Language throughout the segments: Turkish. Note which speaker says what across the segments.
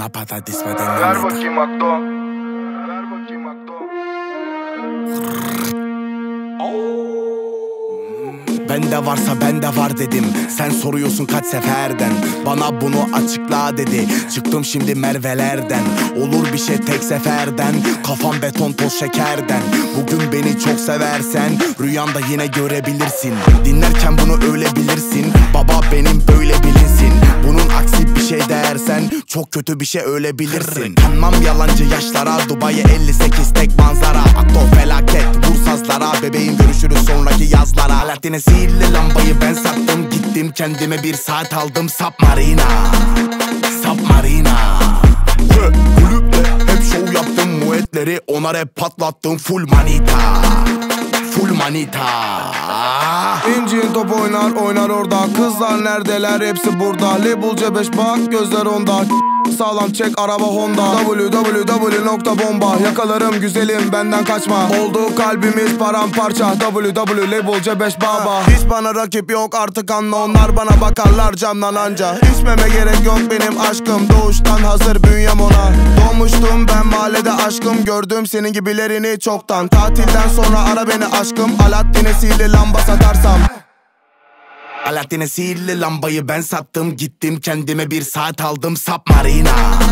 Speaker 1: Bana patates ve
Speaker 2: Ver bakayım Akdo.
Speaker 1: Bende varsa bende var dedim. Sen soruyorsun kaç seferden. Bana bunu açıkla dedi. Çıktım şimdi Merve'lerden. Olur bir şey tek seferden. Kafam beton toz şekerden. Bugün beni çok seversen rüyanda yine görebilirsin. Dinlerken bunu öyle bilirsin. Baba benim böyle bilinsin. Bunun aksi bir şey dersen çok kötü bir şey öyle bilirsin. Kanmam yalancı yaşlara. Dubai 58 tek manzara. Akto felaket vur sazlara. Bebeğim görüşürüz sonraki yazlara. Alaaddin'e sihirli lambayı ben sattım. Gittim kendime bir saat aldım. Submarina Kulüpte hep şov yaptım. Muetleri ona rap patlattım. Full manita
Speaker 2: İnci'nin top oynar orada. Kızlar neredeler hepsi burada. Label C5 bak gözler onda. Sağlam çek araba Honda. www.bomba. Yakalarım güzelim benden kaçma. Oldu kalbimiz paramparça. www Label C5 baba. Hiç bana rakip yok artık anla. Onlar bana bakarlar camdan anca. İçmeme gerek yok benim aşkım. Doğuştan hazır bünyem ona. Doğmuştum ben mahallede aşkım. Gördüm senin gibilerini çoktan. Tatilden sonra ara beni aşkım. Alaaddin'e sihirli lamba satarsam.
Speaker 1: Alaaddin'e sihirli lambayı ben sattım. Gittim kendime bir saat aldım. Submarina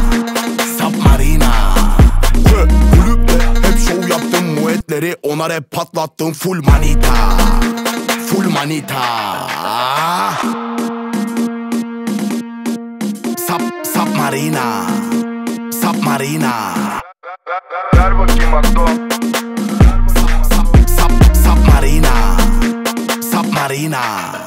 Speaker 1: Kulüpte hep şov yaptım. Muetleri ona rap patlattım. Full manita Submarina
Speaker 2: Ver bakayım Akdo.
Speaker 1: Submarina